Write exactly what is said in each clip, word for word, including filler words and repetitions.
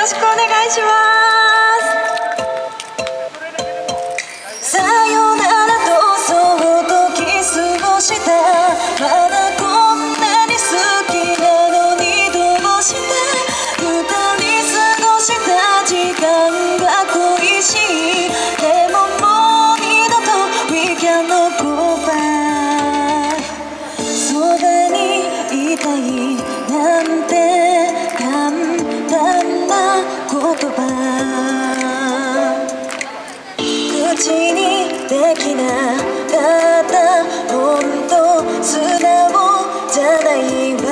ろしくお願いします。さよならとそっとキスをした。まだこんなに好きなのにどうして二人過ごした時間が恋しい。でももう二度と We cannot go back。 そばにいたいなんて簡単な言葉口にできなかった。ほんと素直じゃない私。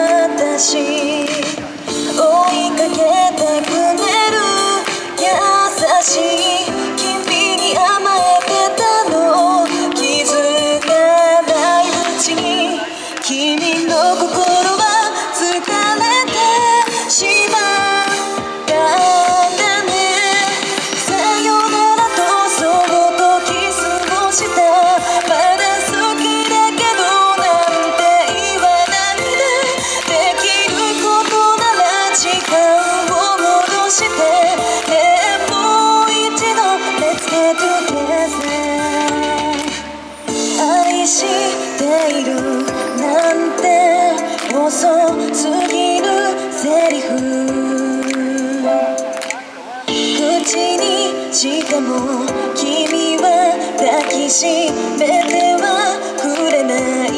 追いかけてくれる優しい君に甘えてたの。気づかないうちに君の心は疲れてしまったんだね。さよならとそっとキスをした。まだ好きだけどなんて言わないで。できることなら時間を戻してね。もう一度 Let's get together。 愛しているなんて遅すぎるセリフ口にしても君は抱きしめてはくれない。